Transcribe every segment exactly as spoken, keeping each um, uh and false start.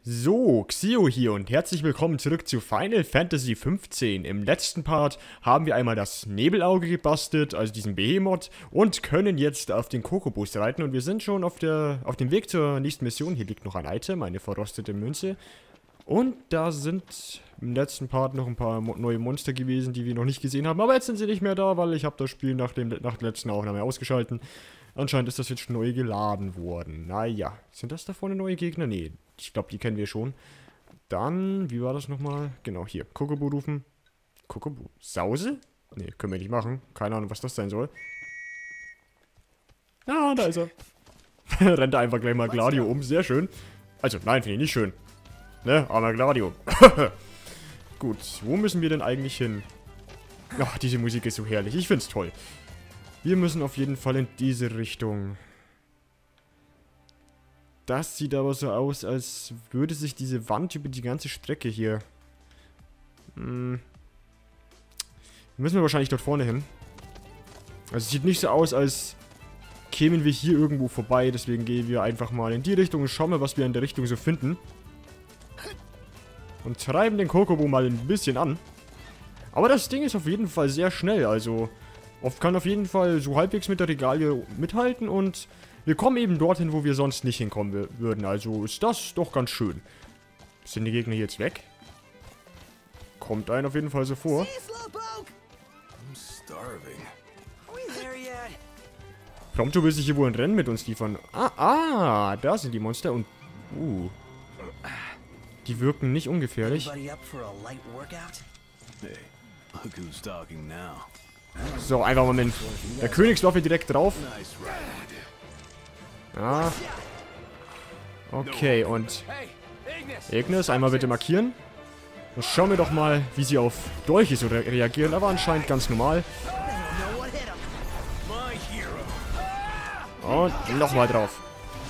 So, Xio hier und herzlich willkommen zurück zu Final Fantasy fünfzehn. Im letzten Part haben wir einmal das Nebelauge gebastelt, also diesen Behemoth, und können jetzt auf den Kokobus reiten. Und wir sind schon auf, der, auf dem Weg zur nächsten Mission. Hier liegt noch ein Item, eine verrostete Münze. Und da sind im letzten Part noch ein paar mo neue Monster gewesen, die wir noch nicht gesehen haben. Aber jetzt sind sie nicht mehr da, weil ich habe das Spiel nach, dem, nach der letzten Aufnahme ausgeschaltet. Anscheinend ist das jetzt neu geladen worden. Naja, sind das da vorne neue Gegner? Nee, ich glaube, die kennen wir schon. Dann, wie war das nochmal? Genau, hier, Kokobo rufen. Kokobo? Sause? Nee, können wir nicht machen. Keine Ahnung, was das sein soll. Ah, da ist er. Rennt er einfach gleich mal Gladio um, sehr schön. Also, nein, finde ich nicht schön. Ne, armer Gladio. Gut, wo müssen wir denn eigentlich hin? Ach, diese Musik ist so herrlich, ich find's toll. Wir müssen auf jeden Fall in diese Richtung. Das sieht aber so aus, als würde sich diese Wand über die ganze Strecke hier... Hm. Müssen wir wahrscheinlich dort vorne hin. Also es sieht nicht so aus, als kämen wir hier irgendwo vorbei. Deswegen gehen wir einfach mal in die Richtung und schauen mal, was wir in der Richtung so finden. Und treiben den Kokobo mal ein bisschen an. Aber das Ding ist auf jeden Fall sehr schnell, also... Oft kann auf jeden Fall so halbwegs mit der Regalie mithalten und wir kommen eben dorthin, wo wir sonst nicht hinkommen würden. Also ist das doch ganz schön. Sind die Gegner jetzt weg? Kommt einem auf jeden Fall so vor. Prompto will sich hier wohl ein Rennen mit uns liefern. Ah, ah, da sind die Monster und... Uh. Die wirken nicht ungefährlich. So, einfach mal mit der Königswaffe direkt drauf. Ja. Okay, und Ignis, einmal bitte markieren. Und schauen wir doch mal, wie sie auf Dolche so re reagieren. Aber anscheinend ganz normal. Und nochmal drauf.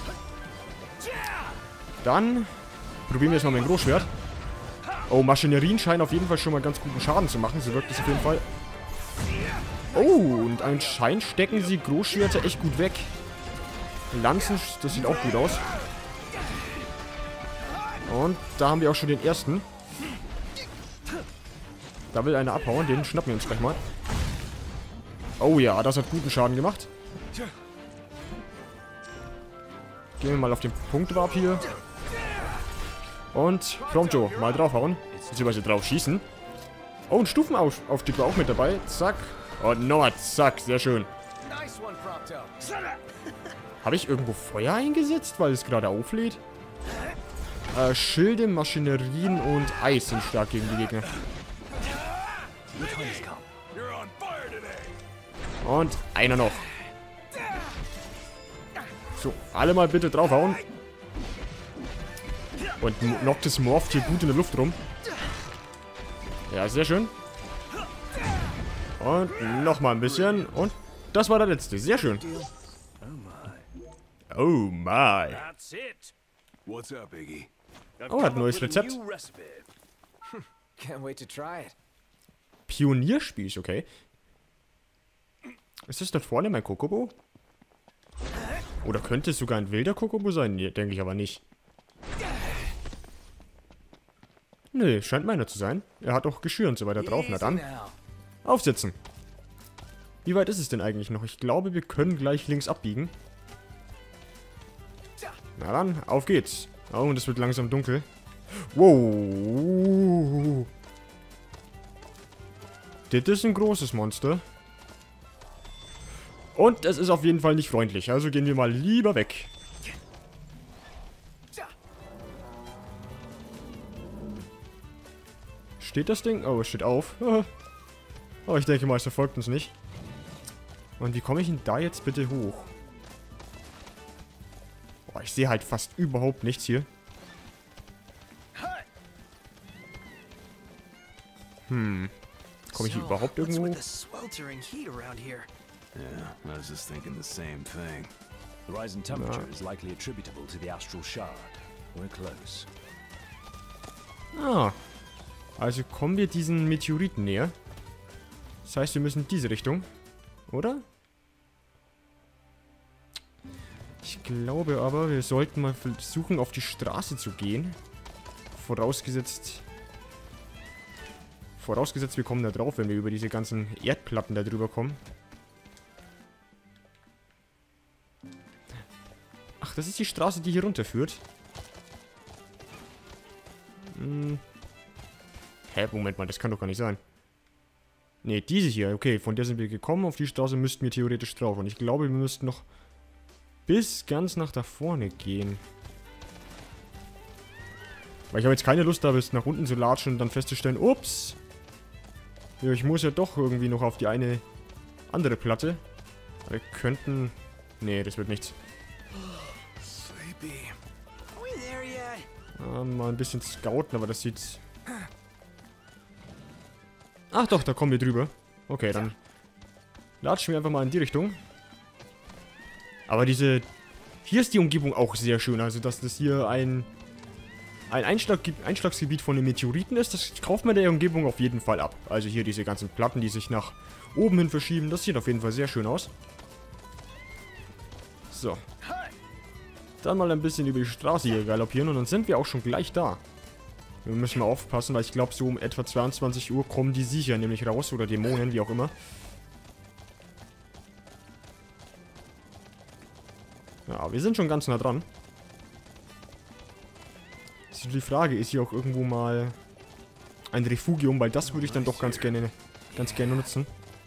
Dann probieren wir es mal mit dem Großschwert. Oh, Maschinerien scheinen auf jeden Fall schon mal ganz guten Schaden zu machen. So wirkt es auf jeden Fall. Oh, und anscheinend stecken sie Großschwerter echt gut weg. Lanzen, das sieht auch gut aus. Und da haben wir auch schon den ersten. Da will einer abhauen, den schnappen wir uns gleich mal. Oh ja, das hat guten Schaden gemacht. Gehen wir mal auf den Punktwarp hier. Und Prompto, mal draufhauen. Beziehungsweise drauf schießen. Oh, ein Stufenaufstieg war auch mit dabei. Zack. Und nochmal, zack, sehr schön. Habe ich irgendwo Feuer eingesetzt, weil es gerade auflädt? Äh, Schilde, Maschinerien und Eis sind stark gegen die Gegner. Und einer noch. So, alle mal bitte draufhauen. Und Noctis morpht hier gut in der Luft rum. Ja, sehr schön. Und nochmal ein bisschen. Und das war der letzte. Sehr schön. Oh my. Oh, hat ein neues Rezept. Pionierspiel, okay. Ist das dort vorne mein Kokobo? Oder könnte es sogar ein wilder Kokobo sein? Nee, denke ich aber nicht. Nee, scheint meiner zu sein. Er hat auch Geschirr und so weiter drauf. Na dann. Aufsitzen. Wie weit ist es denn eigentlich noch? Ich glaube, wir können gleich links abbiegen. Na dann, auf geht's. Oh, und es wird langsam dunkel. Wow. Das ist ein großes Monster. Und es ist auf jeden Fall nicht freundlich. Also gehen wir mal lieber weg. Steht das Ding? Oh, es steht auf. Oh, ich denke mal, es verfolgt uns nicht. Und wie komme ich denn da jetzt bitte hoch? Boah, ich sehe halt fast überhaupt nichts hier. Hm. Komme ich hier überhaupt irgendwo hoch? Yeah, I was just thinking the same thing. The rise in temperature is likely attributable to the astral shard. We're close. Ah. Also kommen wir diesen Meteoriten näher. Das heißt, wir müssen in diese Richtung. Oder? Ich glaube aber, wir sollten mal versuchen, auf die Straße zu gehen. vorausgesetzt... Vorausgesetzt, wir kommen da drauf, wenn wir über diese ganzen Erdplatten da drüber kommen. Ach, das ist die Straße, die hier runterführt. Hm. Hä, Moment mal, das kann doch gar nicht sein. Ne, diese hier, okay, von der sind wir gekommen. Auf die Straße müssten wir theoretisch drauf. Und ich glaube, wir müssten noch bis ganz nach da vorne gehen. Weil ich habe jetzt keine Lust, da bis nach unten zu latschen und dann festzustellen, ups. Ja, ich muss ja doch irgendwie noch auf die eine andere Platte. Wir könnten... Nee, das wird nichts. Ah, mal ein bisschen scouten, aber das sieht... Ach doch, da kommen wir drüber. Okay, dann latschen wir einfach mal in die Richtung. Aber diese... Hier ist die Umgebung auch sehr schön. Also, dass das hier ein... Ein Einschlag, Einschlagsgebiet von den Meteoriten ist, das kauft man der Umgebung auf jeden Fall ab. Also hier diese ganzen Platten, die sich nach oben hin verschieben, das sieht auf jeden Fall sehr schön aus. So. Dann mal ein bisschen über die Straße hier galoppieren und dann sind wir auch schon gleich da. Wir müssen mal aufpassen, weil ich glaube so um etwa zweiundzwanzig Uhr kommen die sicher nämlich raus, oder Dämonen, wie auch immer. Ja, wir sind schon ganz nah dran. Die Frage, ist hier auch irgendwo mal ein Refugium, weil das würde ich dann doch ganz gerne, ganz gerne nutzen.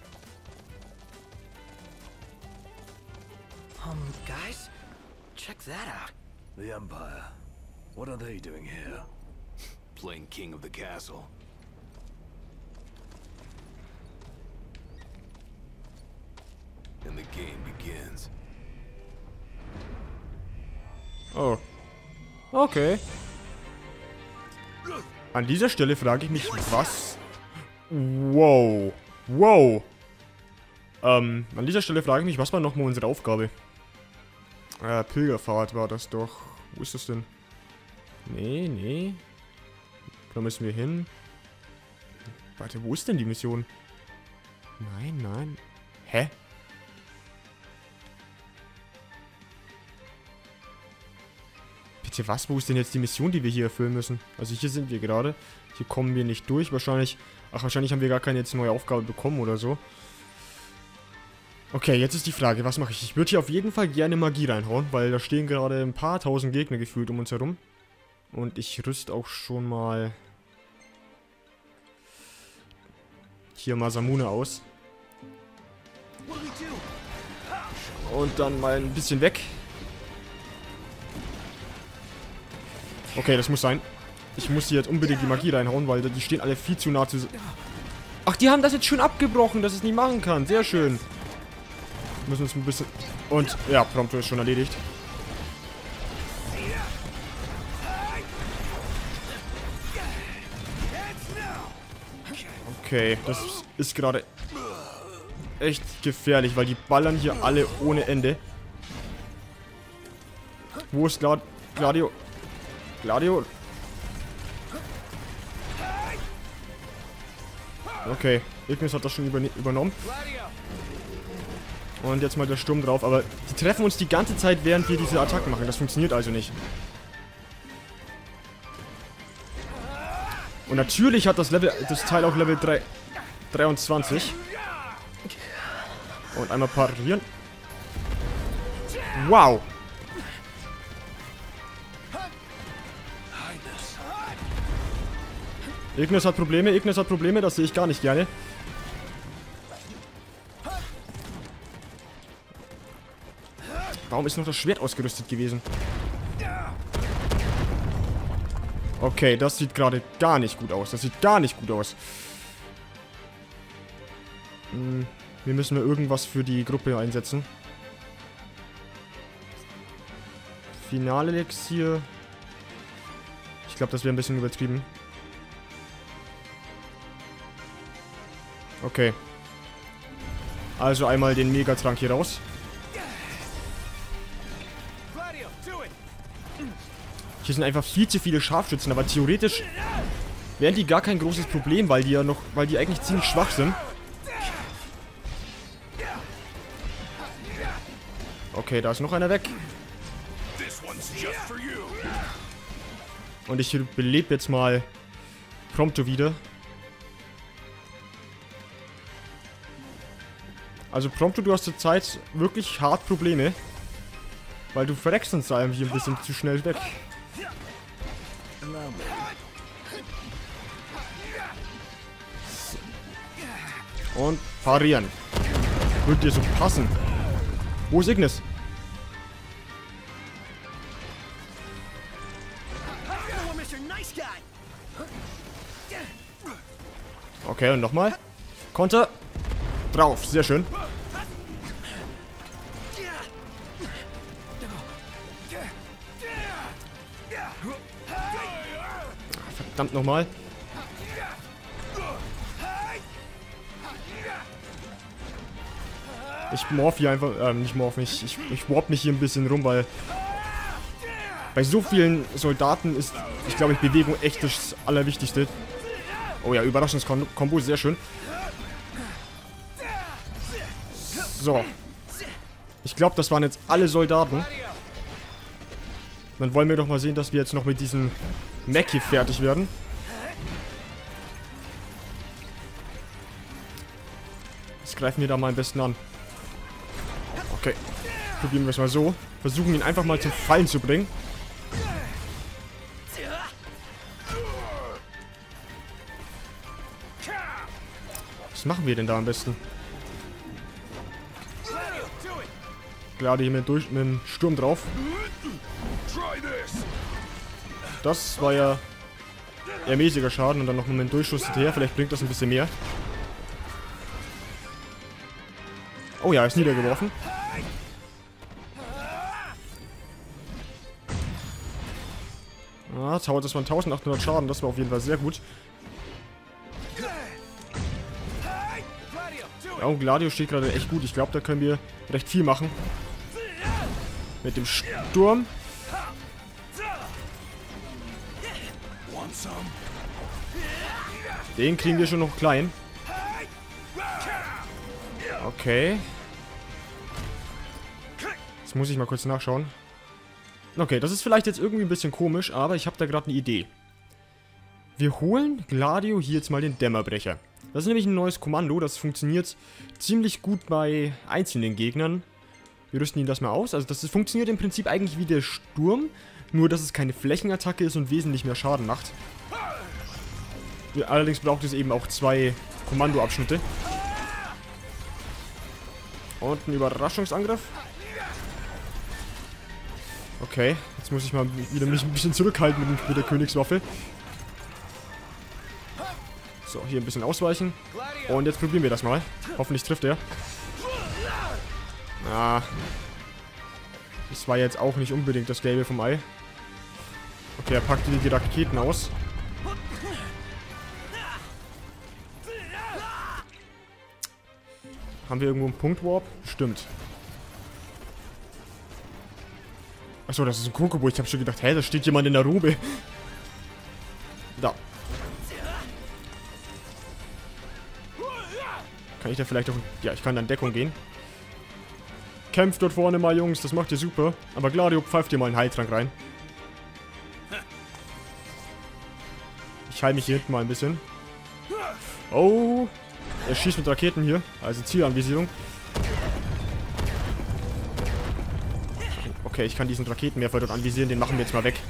Um, guys, check that out. The Empire. What are they doing here? Playing king of the castle. And the game begins. Oh. Okay. An dieser Stelle frage ich mich, was... Wow. Wow. Ähm, an dieser Stelle frage ich mich, was war nochmal unsere Aufgabe? Äh, Pilgerfahrt war das doch. Wo ist das denn? Nee, nee. Da müssen wir hin. Warte, wo ist denn die Mission? Nein, nein. Hä? Bitte was? Wo ist denn jetzt die Mission, die wir hier erfüllen müssen? Also hier sind wir gerade. Hier kommen wir nicht durch. Wahrscheinlich... Ach, wahrscheinlich haben wir gar keine jetzt neue Aufgabe bekommen oder so. Okay, jetzt ist die Frage, was mache ich? Ich würde hier auf jeden Fall gerne Magie reinhauen, weil da stehen gerade ein paar tausend Gegner gefühlt um uns herum. Und ich rüste auch schon mal... hier Masamune aus. Und dann mal ein bisschen weg. Okay, das muss sein. Ich muss hier jetzt unbedingt die Magie reinhauen, weil die stehen alle viel zu nah zu... Ach, die haben das jetzt schon abgebrochen, dass es nicht machen kann. Sehr schön. Wir müssen uns ein bisschen... Und, ja, Prompto ist schon erledigt. Okay, das ist gerade echt gefährlich, weil die ballern hier alle ohne Ende. Wo ist Glad Gladio? Gladio? Okay, Ignis hat das schon über übernommen. Und jetzt mal der Sturm drauf, aber die treffen uns die ganze Zeit, während wir diese Attacken machen. Das funktioniert also nicht. Und natürlich hat das Level, das Teil auch Level drei, dreiundzwanzig. Und einmal parieren. Wow. Ignis hat Probleme, Ignis hat Probleme, das sehe ich gar nicht gerne. Warum ist noch das Schwert ausgerüstet gewesen? Okay, das sieht gerade gar nicht gut aus. Das sieht gar nicht gut aus. Hm, wir müssen wir irgendwas für die Gruppe einsetzen. Finalelixier. Ich glaube, das wäre ein bisschen übertrieben. Okay. Also einmal den Megatrank hier raus. Hier sind einfach viel zu viele Scharfschützen, aber theoretisch wären die gar kein großes Problem, weil die ja noch, weil die eigentlich ziemlich schwach sind. Okay, da ist noch einer weg. Und ich belebe jetzt mal Prompto wieder. Also Prompto, du hast zur Zeit wirklich hart Probleme. Weil du verreckst uns da irgendwie ein bisschen zu schnell weg. Und parieren. Wird dir so passen. Wo ist Ignis? Okay, und nochmal. Konter. Drauf, sehr schön. Verdammt nochmal. Ich morph hier einfach, ähm, nicht morph, ich, ich, ich warp mich hier ein bisschen rum, weil bei so vielen Soldaten ist, ich glaube, Bewegung echt das Allerwichtigste. Oh ja, Überraschungskombo, sehr schön. So. Ich glaube, das waren jetzt alle Soldaten. Dann wollen wir doch mal sehen, dass wir jetzt noch mit diesem Mech hier fertig werden. Jetzt greifen wir da mal am besten an. Okay. Probieren wir es mal so. Versuchen ihn einfach mal zum Fallen zu bringen. Was machen wir denn da am besten? Gerade hier mit, durch, mit dem Sturm drauf. Das war ja eher mäßiger Schaden und dann noch mit dem Durchschuss hinterher. Vielleicht bringt das ein bisschen mehr. Oh ja, ist niedergeworfen. Ah, das waren eintausendachthundert Schaden. Das war auf jeden Fall sehr gut. Ja, und Gladio steht gerade echt gut. Ich glaube, da können wir recht viel machen. Mit dem Sturm. Den kriegen wir schon noch klein. Okay. Jetzt muss ich mal kurz nachschauen. Okay, das ist vielleicht jetzt irgendwie ein bisschen komisch, aber ich habe da gerade eine Idee. Wir holen Gladio hier jetzt mal den Dämmerbrecher. Das ist nämlich ein neues Kommando, das funktioniert ziemlich gut bei einzelnen Gegnern. Wir rüsten ihn das mal aus. Also das ist, funktioniert im Prinzip eigentlich wie der Sturm, nur dass es keine Flächenattacke ist und wesentlich mehr Schaden macht. Allerdings braucht es eben auch zwei Kommandoabschnitte. Und ein Überraschungsangriff. Okay, jetzt muss ich mal wieder mich ein bisschen zurückhalten mit, mit der Königswaffe. So, hier ein bisschen ausweichen. Und jetzt probieren wir das mal. Hoffentlich trifft er. Ah. Das war jetzt auch nicht unbedingt das Gelbe vom Ei. Okay, er packt die Raketen aus. Haben wir irgendwo einen Punktwarp? Stimmt. Achso, das ist ein Kokobo. Ich habe schon gedacht, hä, da steht jemand in der Robe. Da. Kann ich da vielleicht auch... Ja, ich kann da in Deckung gehen. Kämpft dort vorne mal, Jungs. Das macht ihr super. Aber Gladio, pfeift dir mal einen Heiltrank rein. Ich heile mich hier hinten mal ein bisschen. Oh. Er schießt mit Raketen hier. Also Zielanvisierung. Okay, ich kann diesen Raketenwerfer dort anvisieren. Den machen wir jetzt mal weg.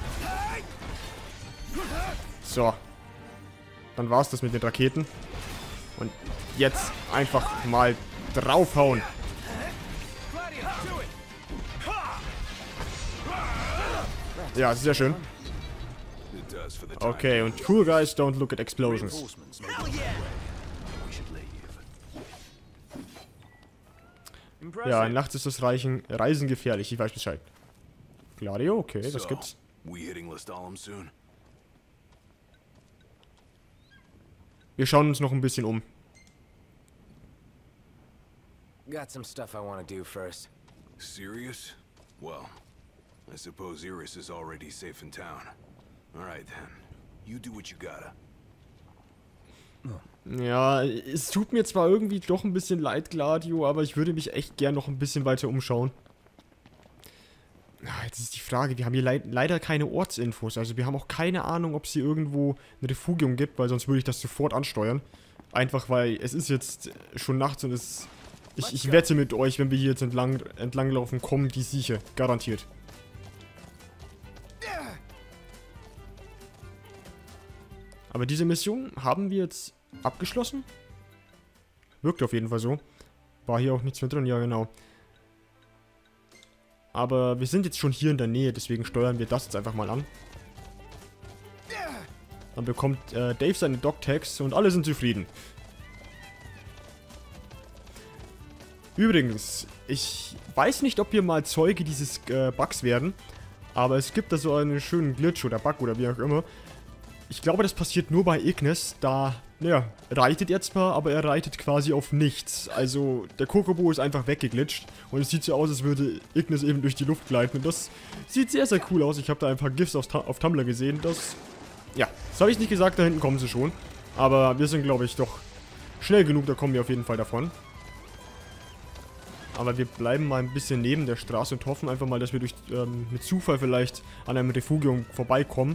So. Dann war es das mit den Raketen. Und jetzt einfach mal draufhauen. Ja, sehr schön. Okay, und cool guys don't look at explosions. Ja, nachts ist das Reichen, Reisen gefährlich. Ich weiß Bescheid. Gladio, okay, das gibt's. Wir schauen uns noch ein bisschen um. Got some stuff I want to do first. Serious? Well, I suppose Iris is already safe in town. All right then. You do what you gotta. Ja, es tut mir zwar irgendwie doch ein bisschen leid, Gladio, aber ich würde mich echt gern noch ein bisschen weiter umschauen. Jetzt ist die Frage, wir haben hier leid leider keine Ortsinfos. Also wir haben auch keine Ahnung, ob es hier irgendwo ein Refugium gibt, weil sonst würde ich das sofort ansteuern. Einfach weil es ist jetzt schon nachts und es... Ich, ich wette mit euch, wenn wir hier jetzt entlang, entlang laufen, kommen die sicher. Garantiert. Aber diese Mission haben wir jetzt abgeschlossen. Wirkt auf jeden Fall so. War hier auch nichts mehr drin, ja genau. Aber wir sind jetzt schon hier in der Nähe, deswegen steuern wir das jetzt einfach mal an. Dann bekommt äh, Dave seine Dog-Tags und alle sind zufrieden. Übrigens, ich weiß nicht, ob wir mal Zeuge dieses äh, Bugs werden, aber es gibt da so einen schönen Glitch oder Bug oder wie auch immer. Ich glaube, das passiert nur bei Ignis, da, naja, reitet er zwar, aber er reitet quasi auf nichts. Also, der Chocobo ist einfach weggeglitscht und es sieht so aus, als würde Ignis eben durch die Luft gleiten und das sieht sehr, sehr cool aus. Ich habe da ein paar GIFs auf, auf Tumblr gesehen, das, ja, das habe ich nicht gesagt, da hinten kommen sie schon. Aber wir sind, glaube ich, doch schnell genug, da kommen wir auf jeden Fall davon. Aber wir bleiben mal ein bisschen neben der Straße und hoffen einfach mal, dass wir durch ähm, mit Zufall vielleicht an einem Refugium vorbeikommen.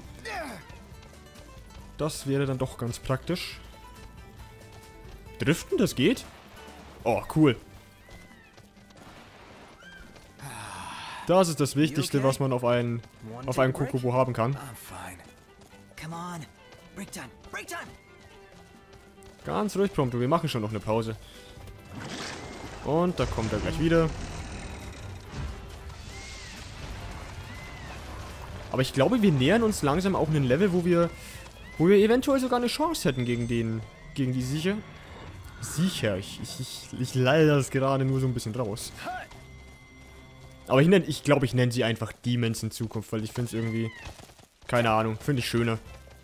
Das wäre dann doch ganz praktisch. Driften, das geht? Oh, cool. Das ist das Wichtigste, was man auf einen, auf einen Chocobo haben kann. Ganz ruhig, Prompto, wir machen schon noch eine Pause. Und da kommt er gleich wieder. Aber ich glaube, wir nähern uns langsam auch einem Level, wo wir, wo wir eventuell sogar eine Chance hätten gegen den, gegen die Siecher. Sicher, ich, ich, ich, ich leide das gerade nur so ein bisschen raus. Aber ich, nenn, ich glaube, ich nenne sie einfach Demons in Zukunft, weil ich finde es irgendwie, keine Ahnung, finde ich schöner.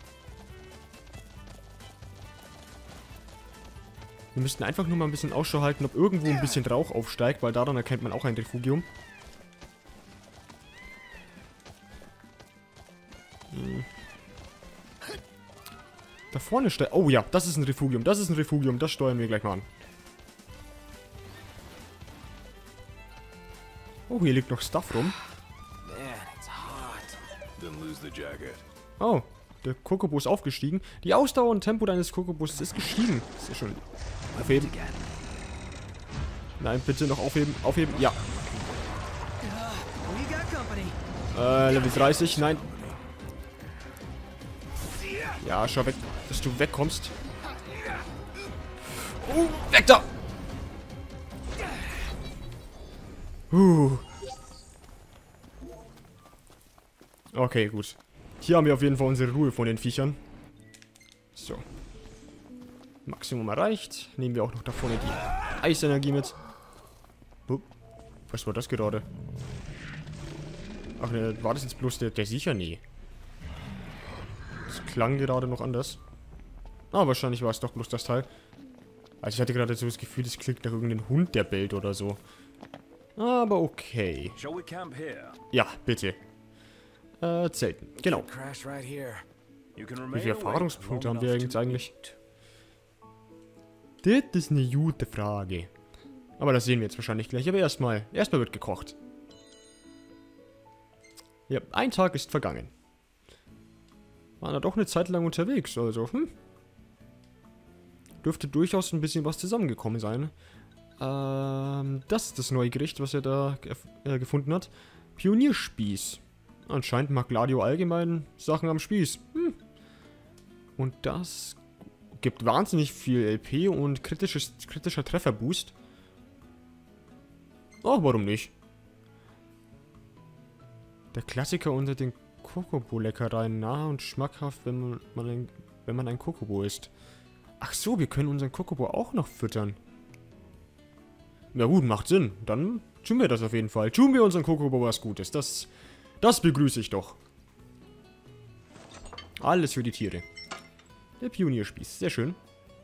Wir müssten einfach nur mal ein bisschen Ausschau halten, ob irgendwo ein bisschen Rauch aufsteigt, weil daran erkennt man auch ein Refugium. Hm. Da vorne steigt... Oh ja, das ist ein Refugium, das ist ein Refugium, das steuern wir gleich mal an. Oh, hier liegt noch Stuff rum. Oh, der Chocobo ist aufgestiegen. Die Ausdauer und Tempo deines Chocobos ist gestiegen. Das ist ja schon... Aufheben. Nein, bitte noch aufheben. Aufheben. Ja. Äh, Level dreißig. Nein. Ja, schau weg, dass du wegkommst. Oh, weg da! Uh. Okay, gut. Hier haben wir auf jeden Fall unsere Ruhe von den Viechern. So. Maximum erreicht. Nehmen wir auch noch da vorne die Eisenergie mit. Oh, was war das gerade? Ach ne, war das jetzt bloß der, der Siecher? Nee. Das klang gerade noch anders. Ah, wahrscheinlich war es doch bloß das Teil. Also ich hatte gerade so das Gefühl, es klingt nach irgendeinem Hund, der bellt oder so. Aber okay. Ja, bitte. Äh, Zelten. Genau. Wie viele Erfahrungspunkte haben wir jetzt eigentlich? Das ist eine gute Frage. Aber das sehen wir jetzt wahrscheinlich gleich. Aber erstmal, erstmal wird gekocht. Ja, ein Tag ist vergangen. Waren da doch eine Zeit lang unterwegs, also, hm. Dürfte durchaus ein bisschen was zusammengekommen sein. Ähm, das ist das neue Gericht, was er da äh, gefunden hat. Pionierspieß. Anscheinend mag Gladio allgemein Sachen am Spieß. Hm. Und das gibt wahnsinnig viel L P und kritisches, kritischer Trefferboost. Oh, warum nicht? Der Klassiker unter den Chocobo-Leckereien. Nah und schmackhaft, wenn man, ein, wenn man ein Chocobo isst. Ach so, wir können unseren Chocobo auch noch füttern. Na gut, macht Sinn. Dann tun wir das auf jeden Fall. Tun wir unseren Chocobo was Gutes. Das, das begrüße ich doch. Alles für die Tiere. Der Pionierspieß. Sehr schön.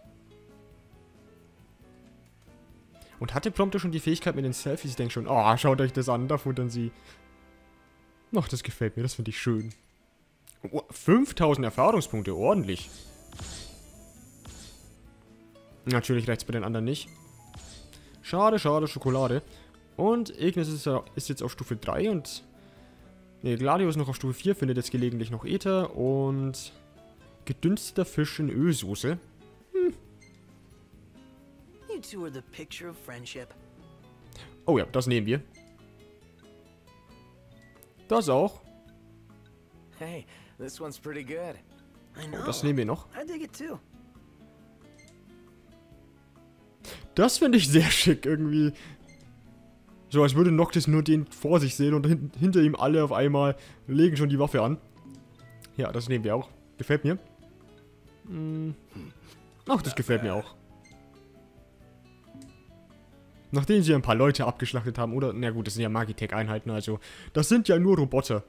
Und hatte Prompto schon die Fähigkeit mit den Selfies? Ich denke schon, oh, schaut euch das an. Da futtern sie. Ach, das gefällt mir. Das finde ich schön. Oh, fünftausend Erfahrungspunkte. Ordentlich. Natürlich reicht es bei den anderen nicht. Schade, schade, Schokolade. Und Ignis ist, ist jetzt auf Stufe drei und Ne, Gladio ist noch auf Stufe vier, findet jetzt gelegentlich noch Äther und gedünsteter Fisch in Ölsoße. Hm. You two are the picture of friendship. Oh ja, das nehmen wir. Das auch. Hey, this one's pretty good. I know. Oh, das nehmen wir noch. I dig it too. Das finde ich sehr schick irgendwie. So, als würde Noctis nur den vor sich sehen und hin hinter ihm alle auf einmal legen schon die Waffe an. Ja, das nehmen wir auch. Gefällt mir. Hm. Ach, das gefällt mir auch. Nachdem sie ein paar Leute abgeschlachtet haben, oder? Na gut, das sind ja Magitech-Einheiten, also. Das sind ja nur Roboter.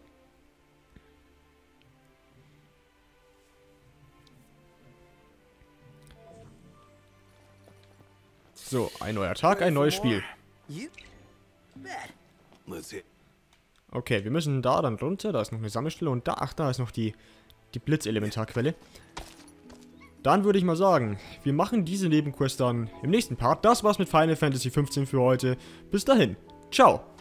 So, ein neuer Tag, ein neues Spiel. You bet. Let's hit. Okay, wir müssen da dann runter. Da ist noch eine Sammelstelle. Und da, ach, da ist noch die, die Blitzelementarquelle. Dann würde ich mal sagen, wir machen diese Nebenquest dann im nächsten Part. Das war's mit Final Fantasy fünfzehn für heute. Bis dahin. Ciao.